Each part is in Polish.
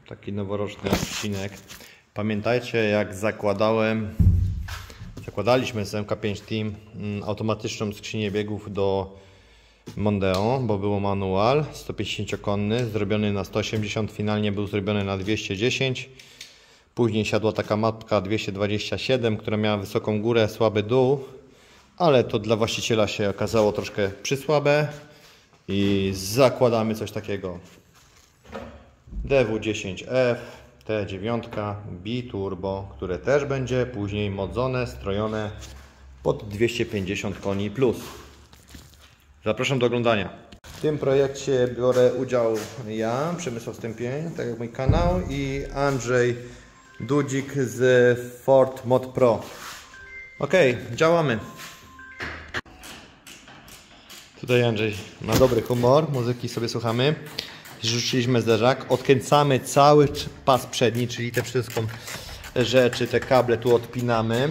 taki noworoczny odcinek. Pamiętajcie, jak zakładaliśmy z MK5 Team automatyczną skrzynię biegów do Mondeo, bo było manual 150-konny, zrobiony na 180, finalnie był zrobiony na 210. Później siadła taka matka 227, która miała wysoką górę, słaby dół, ale to dla właściciela się okazało troszkę przysłabe i zakładamy coś takiego. DW10F, T9 Biturbo, które też będzie później modzone, strojone pod 250 koni plus. Zapraszam do oglądania. W tym projekcie biorę udział ja, Przemysław Stępień, tak jak mój kanał, i Andrzej Dudzik z Ford Mod Pro. Ok, działamy. Tutaj Andrzej ma dobry humor, muzyki sobie słuchamy. Rzuciliśmy zderzak, odkręcamy cały pas przedni, czyli te wszystkie rzeczy, te kable tu odpinamy.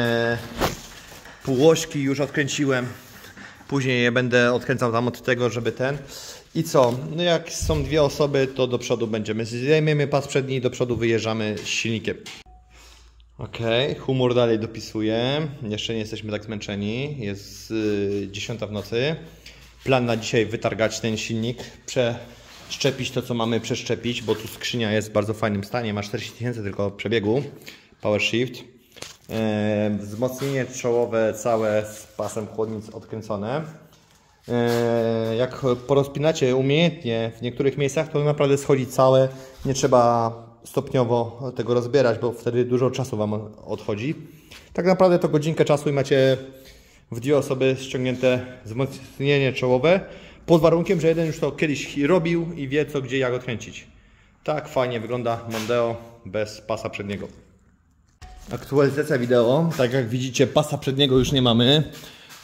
Półośki już odkręciłem, później je będę odkręcał tam od tego, żeby ten. I co? No jak są dwie osoby, to do przodu będziemy. Zdejmiemy pas przedni i do przodu wyjeżdżamy z silnikiem. Ok, humor dalej dopisuję. Jeszcze nie jesteśmy tak zmęczeni. Jest 10 w nocy. Plan na dzisiaj wytargać ten silnik, przeszczepić to, co mamy przeszczepić, bo tu skrzynia jest w bardzo fajnym stanie. Ma 40 000 tylko przebiegu. Power Shift. Wzmocnienie czołowe całe z pasem chłodnic odkręcone. Jak porozpinacie umiejętnie w niektórych miejscach, to naprawdę schodzi całe. Nie trzeba stopniowo tego rozbierać, bo wtedy dużo czasu Wam odchodzi. Tak naprawdę to godzinkę czasu i macie w dwie osoby ściągnięte wzmocnienie czołowe, pod warunkiem, że jeden już to kiedyś robił i wie co, gdzie, jak odkręcić. Tak fajnie wygląda Mondeo bez pasa przedniego. Aktualizacja wideo. Tak jak widzicie, pasa przedniego już nie mamy.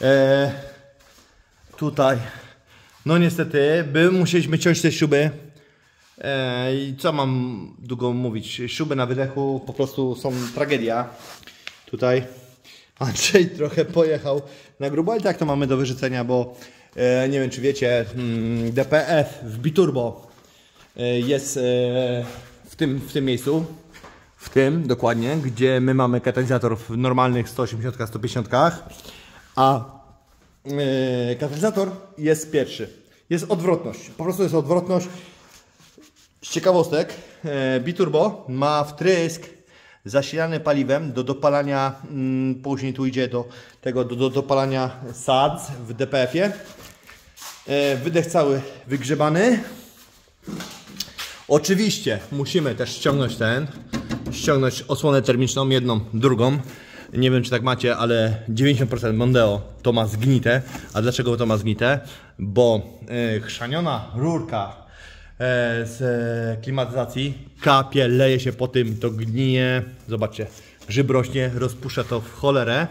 Tutaj, no niestety, musieliśmy ciąć te śruby. I co mam długo mówić? Śruby na wydechu po prostu są tragedia. Tutaj Andrzej trochę pojechał na grubo, ale tak to mamy do wyrzucenia, bo nie wiem, czy wiecie, DPF w Biturbo jest w tym miejscu. W tym dokładnie, gdzie my mamy katalizator w normalnych 180-150, a katalizator jest pierwszy. Jest odwrotność, po prostu jest odwrotność. Z ciekawostek, Biturbo ma wtrysk zasilany paliwem do dopalania, później tu idzie do dopalania SADS w DPF-ie. Wydech cały wygrzebany. Oczywiście musimy też ściągnąć osłonę termiczną, jedną, drugą. Nie wiem, czy tak macie, ale 90% Mondeo to ma zgnite. A dlaczego to ma zgnite? Bo chrzaniona rurka z klimatyzacji kapie, leje się po tym, to gnije. Zobaczcie, grzyb rośnie, rozpuszcza to w cholerę.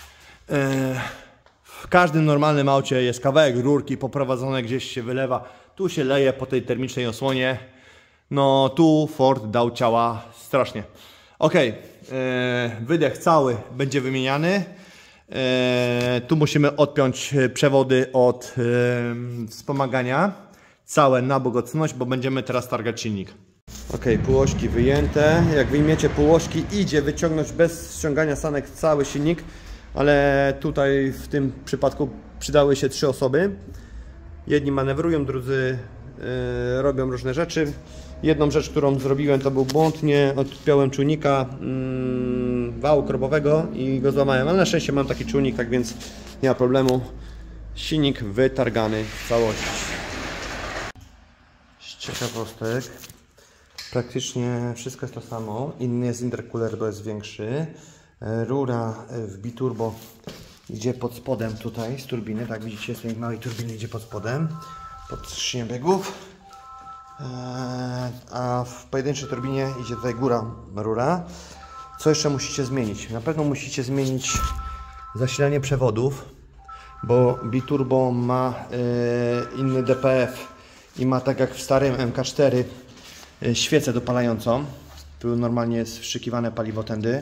W każdym normalnym aucie jest kawałek rurki poprowadzone, gdzieś się wylewa. Tu się leje po tej termicznej osłonie. No tu Ford dał ciała strasznie. Ok, wydech cały będzie wymieniany. Tu musimy odpiąć przewody od wspomagania. Całe na bok odsunąć, bo będziemy teraz targać silnik. Ok, półośki wyjęte. Jak wyjmiecie półośki, idzie wyciągnąć bez ściągania sanek cały silnik. Ale tutaj w tym przypadku przydały się 3 osoby. Jedni manewrują, drudzy robią różne rzeczy. Jedną rzecz, którą zrobiłem, to był błąd. Nie odpiąłem czujnika wału kropowego i go złamałem. Ale na szczęście mam taki czujnik, tak więc nie ma problemu. Silnik wytargany w całości. Z ciekawostek, praktycznie wszystko jest to samo. Inny jest intercooler, bo jest większy. Rura w Biturbo idzie pod spodem tutaj z turbiny. Tak widzicie, z tej małej turbiny idzie pod spodem, pod skrzynię biegów. A w pojedynczej turbinie idzie tutaj góra rura. Co jeszcze musicie zmienić? Na pewno musicie zmienić zasilanie przewodów, bo Biturbo ma inny DPF i ma, tak jak w starym MK4, świecę dopalającą. Tu normalnie jest wszykiwane paliwo tędy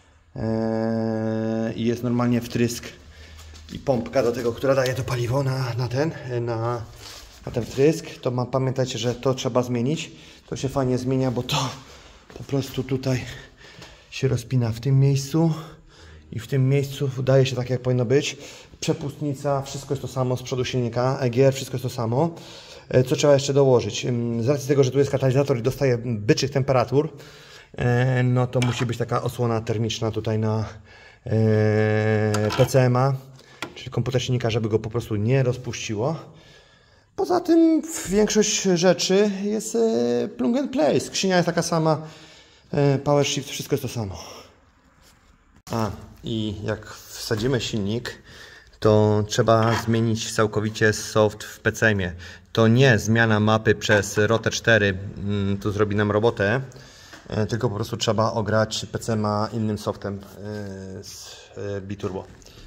i jest normalnie wtrysk i pompka do tego, która daje to paliwo na ten wtrysk. To pamiętajcie, że to trzeba zmienić. To się fajnie zmienia, bo to po prostu tutaj się rozpina w tym miejscu i w tym miejscu udaje się tak, jak powinno być. Przepustnica, wszystko jest to samo, z przodu silnika, EGR, wszystko jest to samo. Co trzeba jeszcze dołożyć? Z racji tego, że tu jest katalizator i dostaje byczych temperatur, no to musi być taka osłona termiczna tutaj na PCM-a, czyli komputer silnika, żeby go po prostu nie rozpuściło. Poza tym większość rzeczy jest plug and play. Skrzynia jest taka sama, power shift, wszystko jest to samo. I jak wsadzimy silnik, to trzeba zmienić całkowicie soft w PCM-ie. To nie zmiana mapy przez Rote 4, tu zrobi nam robotę, tylko po prostu trzeba ograć PCM-a innym softem z Biturbo.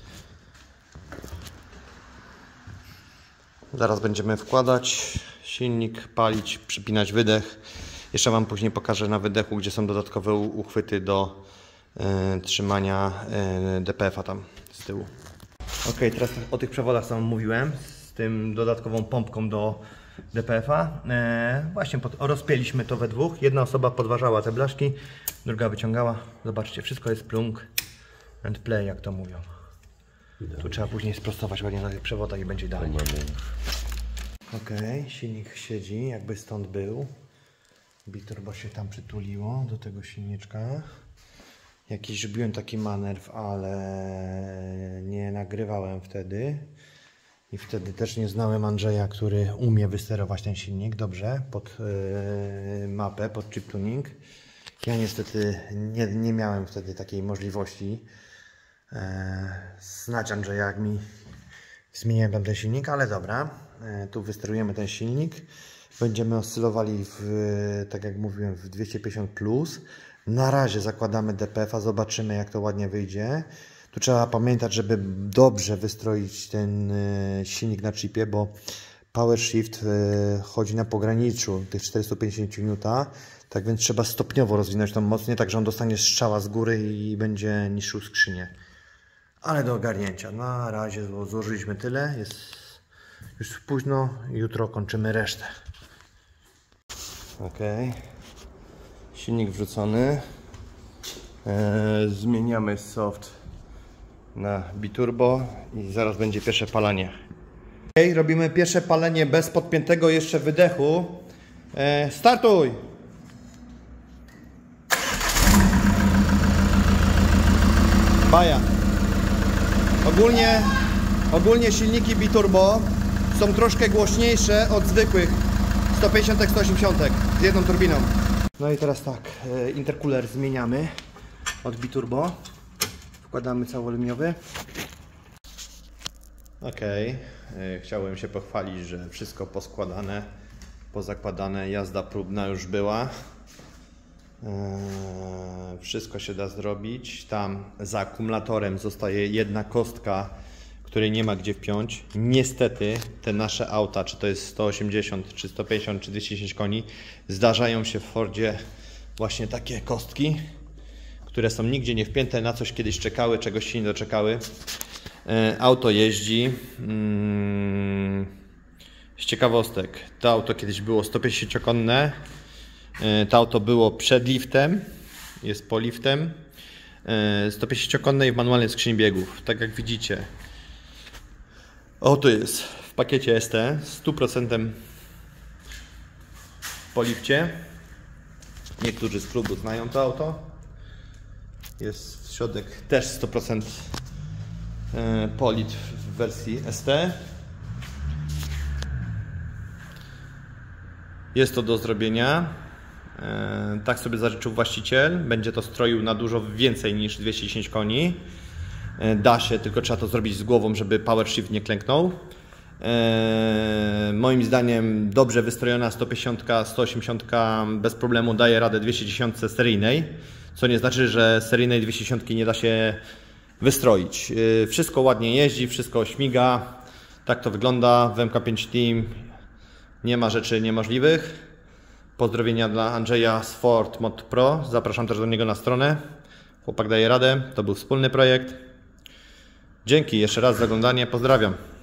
Zaraz będziemy wkładać silnik, palić, przypinać wydech. Jeszcze Wam później pokażę na wydechu, gdzie są dodatkowe uchwyty do trzymania DPF-a tam z tyłu. Ok, teraz o tych przewodach sam mówiłem, z tym dodatkową pompką do DPF-a. Właśnie rozpięliśmy to we dwóch. Jedna osoba podważała te blaszki, druga wyciągała. Zobaczcie, wszystko jest plug and play, jak to mówią. Tu trzeba później sprostować ładnie na tych przewodach i będzie idealnie. Ok, silnik siedzi, jakby stąd był. Biturbo się tam przytuliło do tego silniczka. Jakiś robiłem taki manewr, ale nie nagrywałem wtedy. I wtedy też nie znałem Andrzeja, który umie wysterować ten silnik dobrze pod mapę, pod chip tuning. Ja niestety nie miałem wtedy takiej możliwości znać Andrzeja, jak mi zmieniałem tam ten silnik, ale dobra. Tu wysterujemy ten silnik. Będziemy oscylowali tak jak mówiłem, w 250 plus. Na razie zakładamy DPF-a, zobaczymy, jak to ładnie wyjdzie. Tu trzeba pamiętać, żeby dobrze wystroić ten silnik na chipie, bo power shift chodzi na pograniczu tych 450 N. Tak więc trzeba stopniowo rozwinąć tą moc, nie tak, że on dostanie strzała z góry i będzie niszczył skrzynię. Ale do ogarnięcia. Na razie złożyliśmy tyle. Jest już późno. Jutro kończymy resztę. Ok. Silnik wrzucony. Zmieniamy soft na Biturbo i zaraz będzie pierwsze palenie. Ok, robimy pierwsze palenie bez podpiętego jeszcze wydechu. Startuj! Baja. Ogólnie silniki Biturbo są troszkę głośniejsze od zwykłych 150-180 z jedną turbiną. No i teraz tak, intercooler zmieniamy od Biturbo. Wkładamy całoaluminiowy. Ok, chciałem się pochwalić, że wszystko poskładane, pozakładane, jazda próbna już była. Wszystko się da zrobić. Tam za akumulatorem zostaje jedna kostka, której nie ma gdzie wpiąć. Niestety te nasze auta, czy to jest 180, czy 150, czy 210 koni, zdarzają się w Fordzie właśnie takie kostki, które są nigdzie nie wpięte, na coś kiedyś czekały, czegoś się nie doczekały. Auto jeździ. Z ciekawostek, to auto kiedyś było 150-konne. To auto było przed liftem, jest po liftem. 150-konne i w manualnej skrzyni biegów, tak jak widzicie. Oto jest w pakiecie ST 100% po lifcie. Niektórzy z klubu znają to auto. Jest w środek też 100% polit w wersji ST. Jest to do zrobienia. Tak sobie zażyczył właściciel. Będzie to stroił na dużo więcej niż 210 koni. Da się, tylko trzeba to zrobić z głową, żeby power shift nie klęknął. Moim zdaniem dobrze wystrojona 150, 180 bez problemu daje radę 210 seryjnej, co nie znaczy, że seryjnej 210 nie da się wystroić. Wszystko ładnie jeździ, wszystko śmiga. Tak to wygląda w MK5 Team. Nie ma rzeczy niemożliwych. Pozdrowienia dla Andrzeja z Ford Mod Pro. Zapraszam też do niego na stronę. Chłopak daje radę. To był wspólny projekt. Dzięki jeszcze raz za oglądanie. Pozdrawiam.